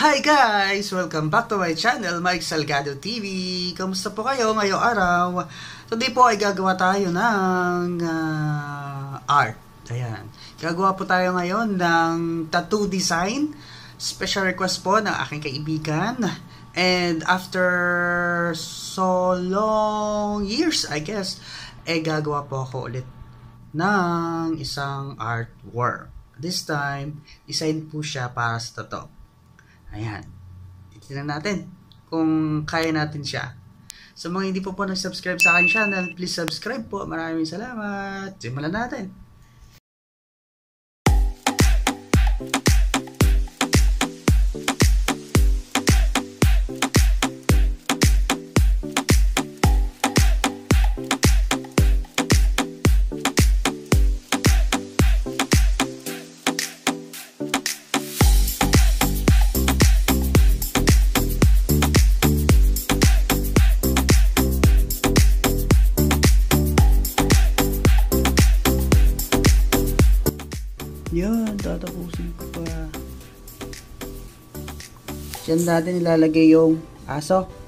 Hi guys! Welcome back to my channel, Mike Salgado TV. Kamusta po kayo ngayong araw? Today po ay gagawa tayo ng art. Ayan. Gagawa po tayo ngayon ng tattoo design. Special request po ng aking kaibigan. And after so long years, I guess, gagawa po ako ulit ng isang artwork. This time, design po siya para sa tattoo. Ayan. Tignan natin kung kaya natin siya. Sa mga hindi po nag-subscribe sa aking channel, please subscribe po. Maraming salamat. Simulan natin. Yan, tatapusin ko pa. Diyan natin ilalagay yung aso.